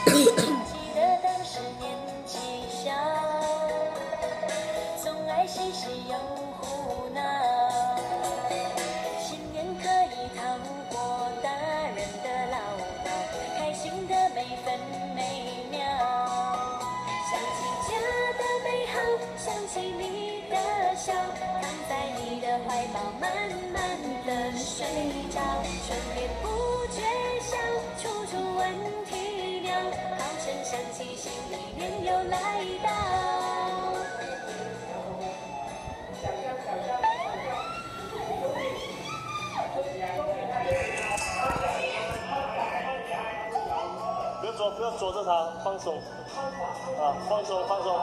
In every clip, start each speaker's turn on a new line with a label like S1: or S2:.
S1: 记得当时年纪小，总爱嬉戏又胡闹，新年可以逃过大人的唠叨，开心的每分每秒。想起家的美好，想起你的笑，躺在你的怀抱，慢慢的睡着，春眠不觉晓，处处闻啼鸟，好声响起，新一年又来到。
S2: 不要捉着它，放松，啊，放松放松，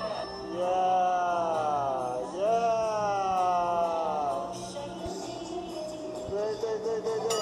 S2: 对。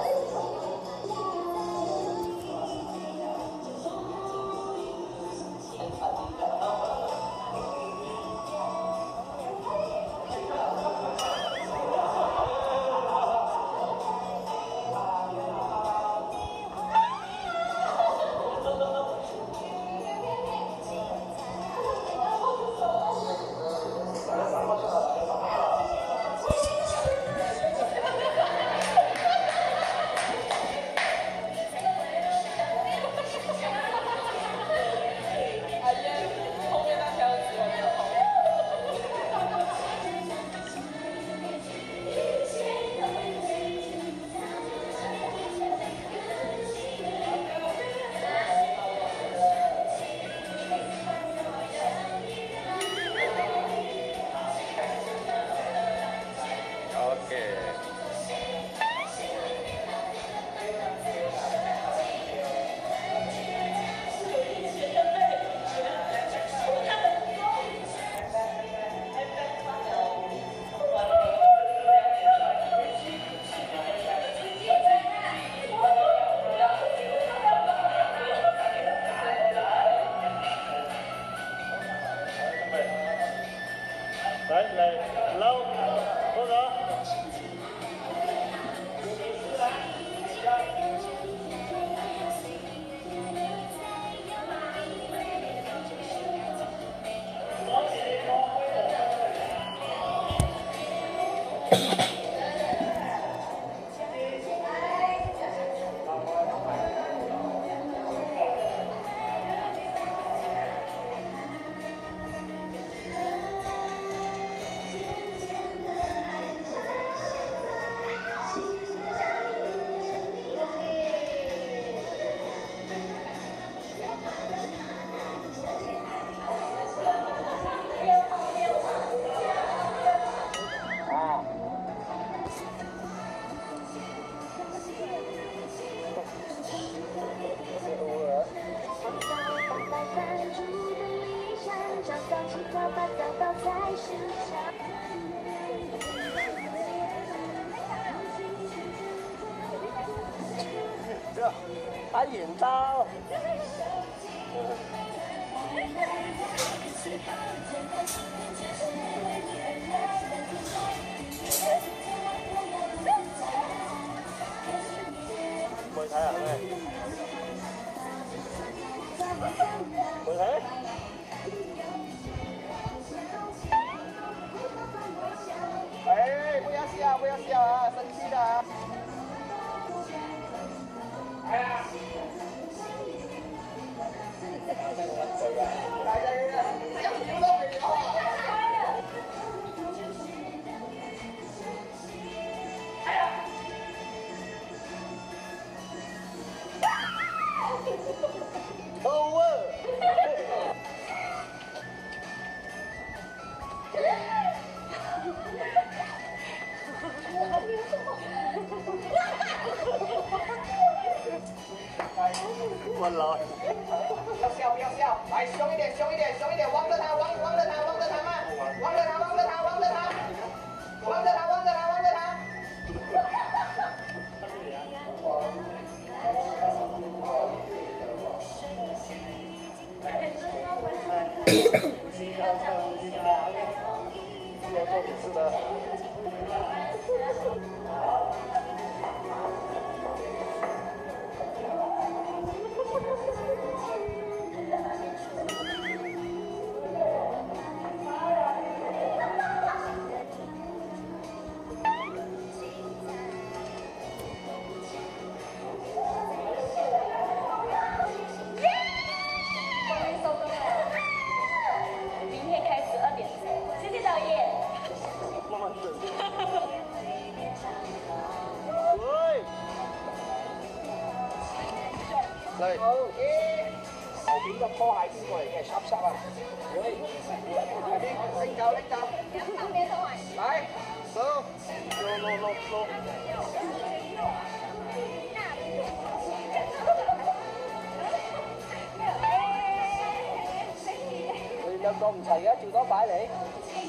S2: 来，捞，多少？这打眼刀。回睇啊，回睇。哎，不要笑，不要笑啊，生气的啊。哎呀！问了。不要笑，不要笑，来凶一点，凶一点，凶一点，望着他，望着他，望着他嘛，望着他，望着他，望着他，望着他，望着他，望着他。要做笔试的。 嚟。好，後邊個拖鞋邊個嚟嘅？濕濕啊！拎走拎走。嚟，走，落。兩個唔齊嘅，照多擺你。